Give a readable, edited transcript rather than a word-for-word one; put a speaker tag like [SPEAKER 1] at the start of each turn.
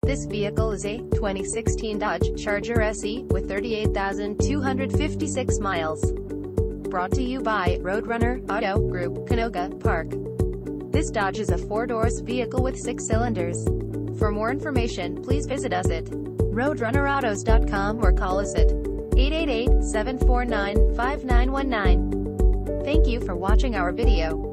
[SPEAKER 1] This vehicle is a 2016 Dodge Charger SE with 38,256 miles. Brought to you by Roadrunner Auto Group, Canoga Park. This Dodge is a 4-door vehicle with 6 cylinders. For more information, please visit us at roadrunnerautos.com or call us at 888-749-5919. Thank you for watching our video.